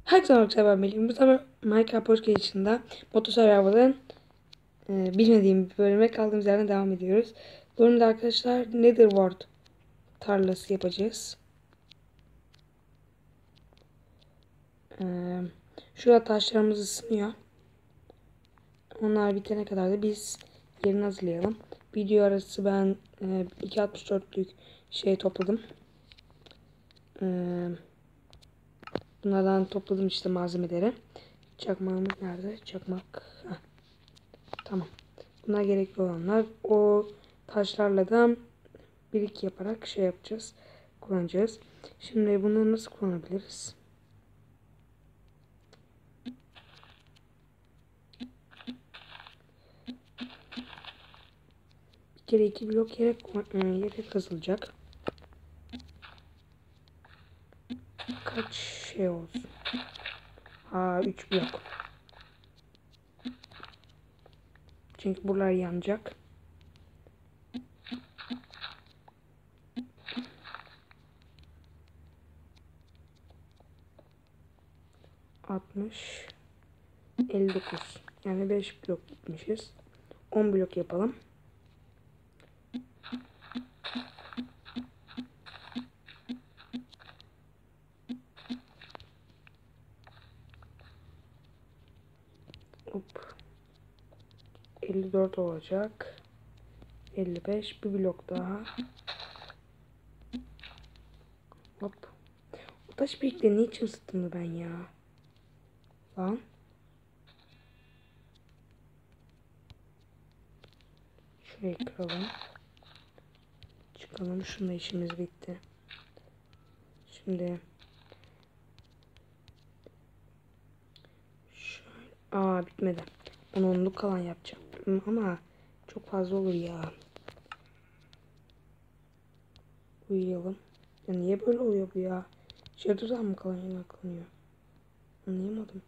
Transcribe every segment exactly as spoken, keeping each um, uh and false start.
Herkese merhaba, ben Melih. Bu sefer Minecraft Pocket Motosurvival'ın e, bilmediğim bir bölüme kaldığımız yerden devam ediyoruz. Bu bölümde arkadaşlar Netherworld tarlası yapacağız. E, Şurada taşlarımız ısınıyor. Onlar bitene kadar da biz yerini hazırlayalım. Video arası ben e, iki altmış dörtlük şey topladım. E, Bunlardan topladım işte malzemeleri. Çakmağımız nerede? Çakmak. Heh. Tamam. Buna gerekli olanlar. O taşlarla da birik yaparak şey yapacağız. Kullanacağız. Şimdi bunu nasıl kullanabiliriz? Bir kere iki blok yere, yere kazılacak. Kaç şey olsun? Ha, üç blok. Çünkü buralar yanacak. altmış elli dokuz. Yani beş blok gitmişiz. on blok yapalım. Hop. elli dört olacak. elli beş. Bir blok daha. Hop. O taş birikleri niçin ısıttım ben ya? Lan. Şurayı kıralım. Çıkalım. Şununla işimiz bitti. Şimdi şöyle. Aa, bitmedi. on onluk kalan yapacağım. Ama çok fazla olur ya. Uyuyalım. Ya niye böyle oluyor bu ya? Shadow'dan mı kalan yanaklanıyor? Anlayamadım.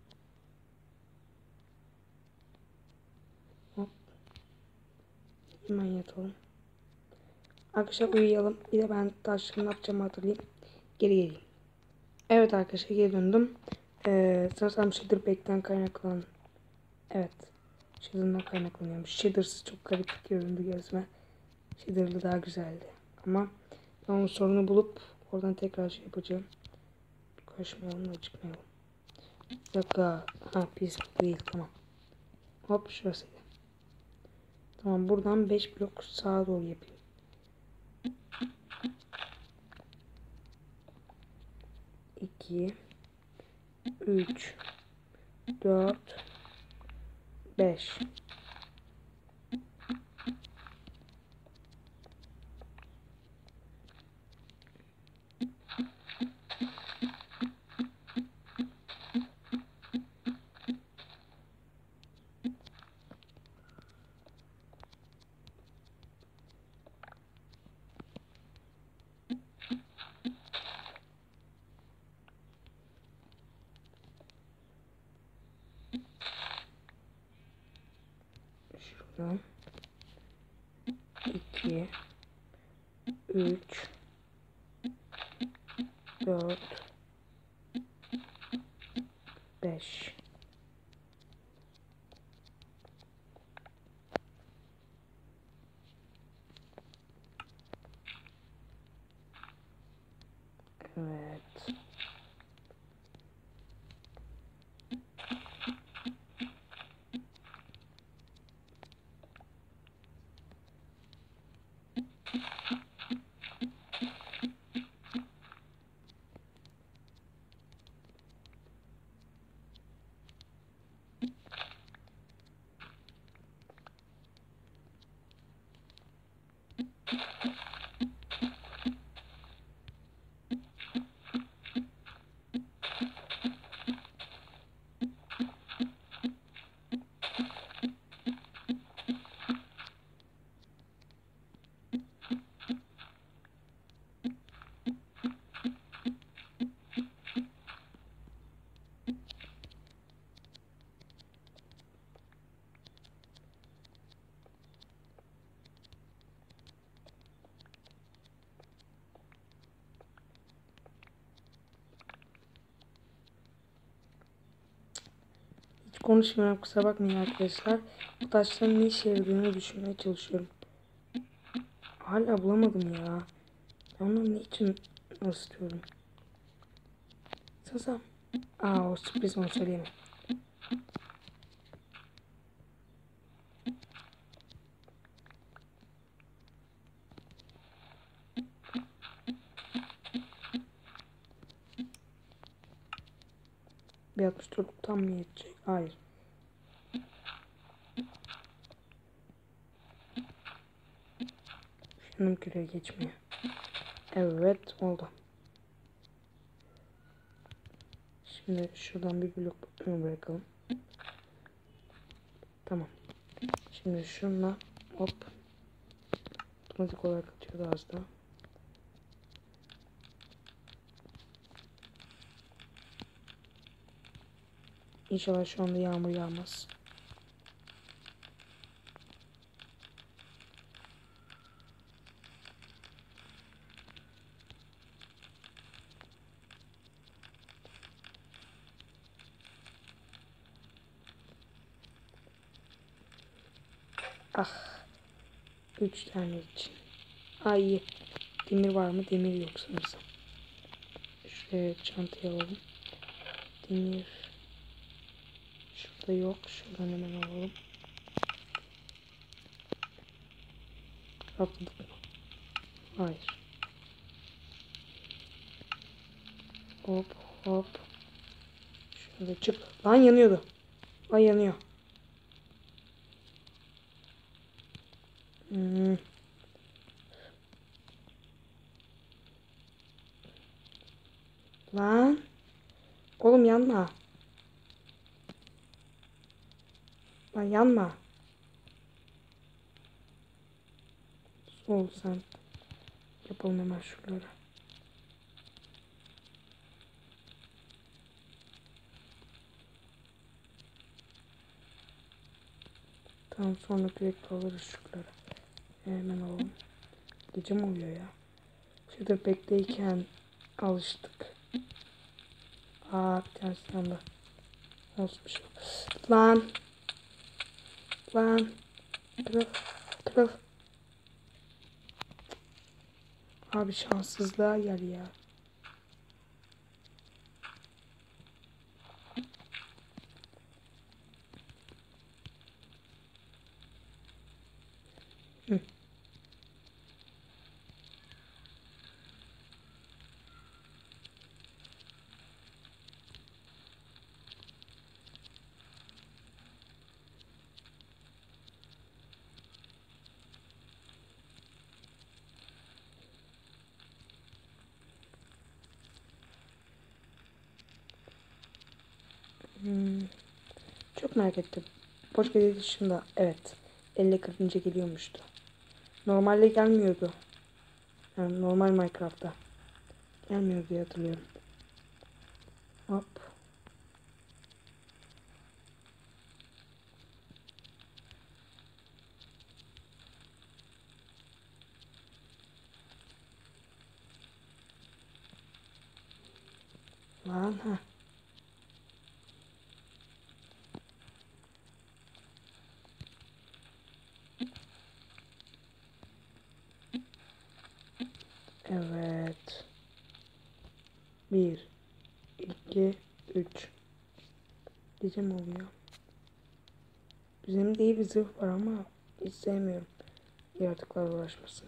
Hop. Hemen yatalım. Arkadaşlar uyuyalım. Bir de ben taşlarını ne yapacağımı hatırlayayım. Geri geleyim. Evet arkadaşlar, geri döndüm. Ee, sanırsam Shader Pack'ten kaynaklanan. Evet. Shader'dan kaynaklanıyormuş. Shader'sı çok garip göründü gözüme. Shader'lı daha güzeldi. Ama ben onun sorunu bulup oradan tekrar şey yapacağım. Koşmayalım da çıkmayalım. Bir dakika. Ha, pis değil, tamam. Hop, şurasıydı. Tamam, buradan beş blok sağa doğru yapayım. iki üç dört beş. Şuradan iki üç dört beş. Evet. konuşmuyorum, kusura bakmayın arkadaşlar. Bu taşların ne işe yaradığını düşünmeye çalışıyorum. Hala bulamadım ya. Ben onu niçin istiyorum? Sasa. Aa, o sürpriz, onu söyleyemem. Bir altmış dört tam mı yetecek? Hayır. Şunun küreğe geçmiyor. Evet, oldu. Şimdi şuradan bir blok bırakalım. Tamam. Şimdi şunla hop. Otomatik olarak atıyordu az daha. İnşallah şu anda yağmur yağmaz. Ah. Üç tane için. Ay. Demir var mı? Demir yok sanırsam. Şuraya çantayı alalım. Demir. Şurada yok. Şuradan hemen alalım. Atladık mı? Hayır. Hop hop. Şöyle çık. Lan yanıyordu. Lan yanıyor. Hmm. Lan. Oğlum yanma. Lan yanma. Sol sen. Yapalım hemen şuraları. Tamam, sonra direkt alırız şuraları. Hemen alalım. Gece mi oluyor ya? Şurada bekleyken alıştık. Aa, bir tanesi yandı. Olsun bir şey. Lan. Lan. Kırıl. Kırıl. Abi şanssızlığa gel ya. Hı. Hmm. Çok merak ettim. Boş gece dışında evet. elle kırpınca geliyormuştu. Normalde gelmiyordu. Yani normal Minecraft'ta. Gelmiyor diye hatırlıyorum. Hop. Lan ha. Evet. Bir, iki, üç. Gece mi oluyor? Üzerimde iyi bir zırh var ama hiç sevmiyorum yaratıklarla uğraşmasını.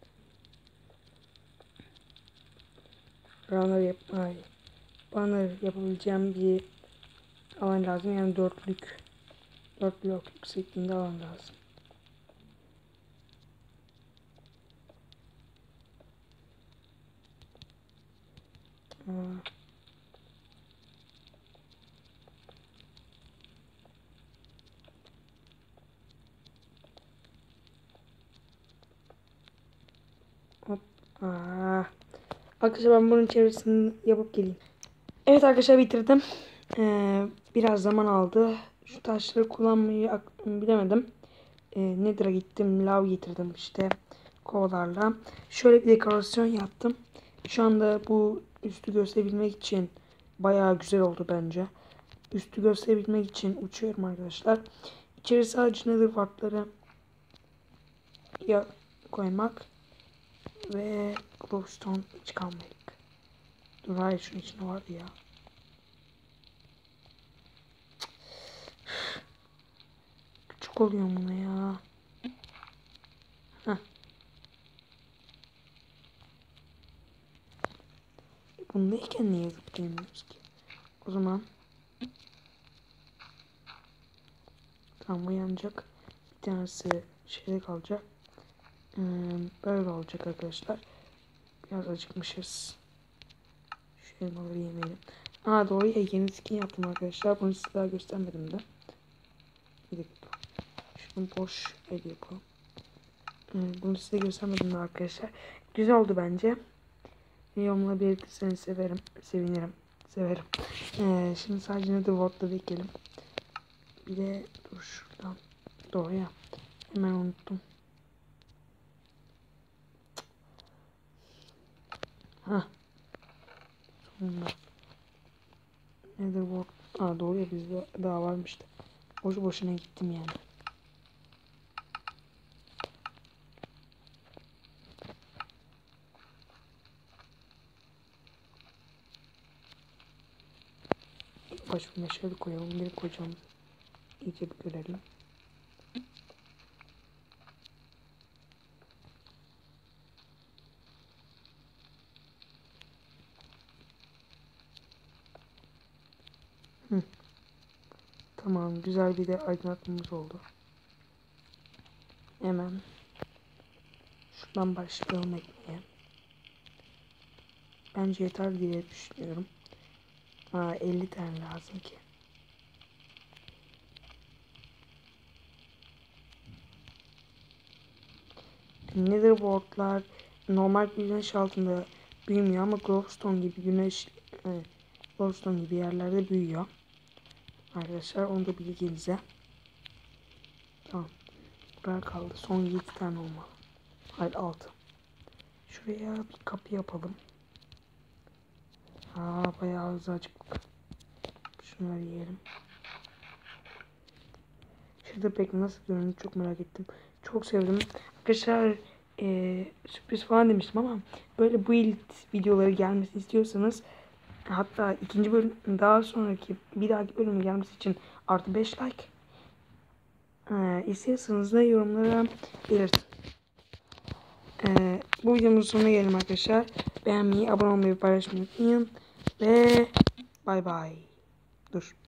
Runner yapmayı. Banner yapabileceğim bir alan lazım. Yani dörtlük. Dört blok yüksekliğinde alan lazım. Aa. Hop. Aa. Arkadaşlar ben bunun çevresini yapıp geleyim. Evet arkadaşlar, bitirdim. Ee, biraz zaman aldı. Şu taşları kullanmayı bilemedim. Ee, Nether'a gittim. Lav getirdim işte. Kovalarla. Şöyle bir dekorasyon yaptım. Şu anda bu üstü gösterebilmek için bayağı güzel oldu bence. üstü gösterebilmek için uçuyorum arkadaşlar. İçeri sadece nether wardları ya koymak ve glowstone hiç kalmayacak. Dur hayır, şunun içinde vardı ya. Küçük oluyor buna ya. Heh. Bundayken niye zıplayamıyoruz ki? O zaman tam uyanacak. Bir tanesi şeyde kalacak. Ee, böyle olacak arkadaşlar. Biraz acıkmışız. Şu elmaları yemeyelim. Aa doğru ya, yeni skin yaptım arkadaşlar. Bunu size daha göstermedim de. Bir dakika. Şunu boş el yapalım. Ee, bunu size göstermedim de arkadaşlar. Güzel oldu bence. Yorumla belirtirseniz severim. Sevinirim. Severim. Ee, şimdi sadece nether ward'da ekelim. Bir de dur şuradan. Doğru ya. Hemen unuttum. Hah. Sonunda. Nether ward. Aa doğru ya, bizde daha varmıştı. Boşu boşuna gittim yani. Baş bir meşale koyalım. Nereye koyacağım? İyice bir görelim. Hı. Tamam, güzel bir de aydınlatmamız oldu. Hemen şuradan başlayalım ekmeye. Bence yeter diye düşünüyorum. Aa, elli tane lazım ki. Nether ward'lar normal güneş altında büyümüyor ama glowstone gibi güneş e, glowstone gibi yerlerde büyüyor. Arkadaşlar onu da bilginize. Tamam. Buraya kaldı. Son yedi tane olmalı. Hayır, altı. Şuraya bir kapı yapalım. Aa bayağı hızlı acıktık. Şunları yiyelim. Şurada pek nasıl görünüyor çok merak ettim. Çok sevdim. Arkadaşlar e, sürpriz falan demiştim ama böyle build videoları gelmesini istiyorsanız, hatta ikinci bölüm, daha sonraki bir dahaki bölümün gelmesi için artı beş like e, istiyorsanız da yorumlara belirtin. E, bu videomuzun sonuna gelelim arkadaşlar. Beğenmeyi, abone olmayı, paylaşmayı unutmayın. Ve bay bay. Dur.